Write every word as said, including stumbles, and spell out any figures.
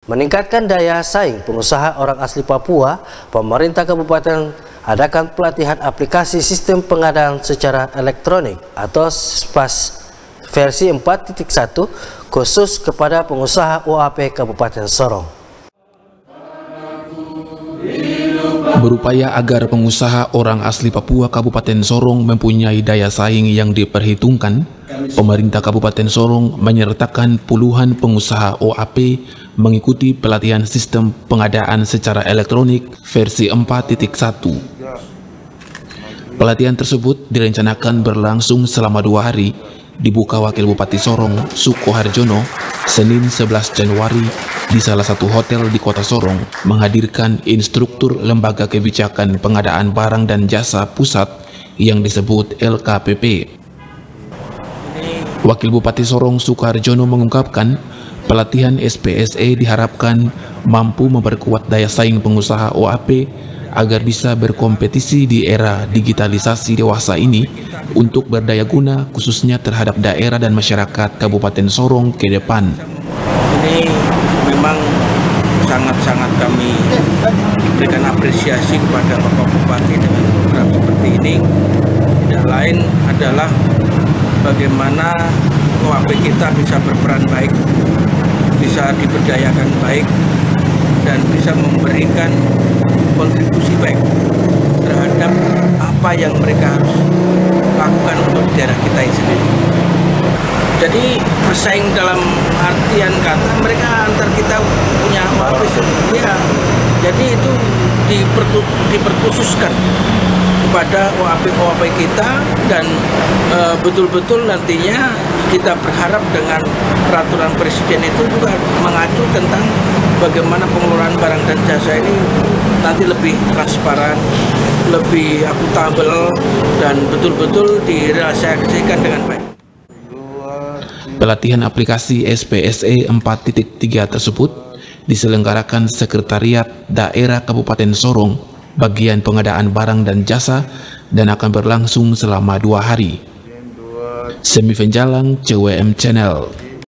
Meningkatkan daya saing pengusaha orang asli Papua, pemerintah kabupaten adakan pelatihan aplikasi sistem pengadaan secara elektronik atau S P A S versi empat titik satu khusus kepada pengusaha U A P Kabupaten Sorong. Berupaya agar pengusaha orang asli Papua Kabupaten Sorong mempunyai daya saing yang diperhitungkan, pemerintah Kabupaten Sorong menyertakan puluhan pengusaha O A P mengikuti pelatihan sistem pengadaan secara elektronik versi empat titik satu. Pelatihan tersebut direncanakan berlangsung selama dua hari, dibuka Wakil Bupati Sorong, Sukoharjono, Senin sebelas Januari di salah satu hotel di Kota Sorong, menghadirkan instruktur Lembaga Kebijakan Pengadaan Barang dan Jasa Pusat yang disebut L K P P. Wakil Bupati Sorong, Sukoharjono, mengungkapkan pelatihan S P S E diharapkan mampu memperkuat daya saing pengusaha O A P agar bisa berkompetisi di era digitalisasi dewasa ini untuk berdaya guna khususnya terhadap daerah dan masyarakat Kabupaten Sorong ke depan. Ini memang sangat-sangat kami berikan apresiasi kepada Bapak Bupati dengan program seperti ini. Tidak lain adalah bagaimana O A P kita bisa berperan baik, bisa diberdayakan baik, dan bisa memberikan kontribusi baik terhadap apa yang mereka harus lakukan untuk daerah kita ini sendiri. Jadi bersaing dalam artian kata mereka antar kita punya O A P ya, jadi itu diperkhususkan kepada O A P-O A P kita, dan betul-betul e, nantinya kita berharap dengan peraturan presiden itu juga mengacu tentang bagaimana pengelolaan barang dan jasa ini nanti lebih transparan, lebih akuntabel, dan betul-betul direalisasikan dengan baik. Pelatihan aplikasi S P S E empat titik tiga tersebut diselenggarakan Sekretariat Daerah Kabupaten Sorong bagian pengadaan barang dan jasa dan akan berlangsung selama dua hari. Semi Venjalang, C W M Channel.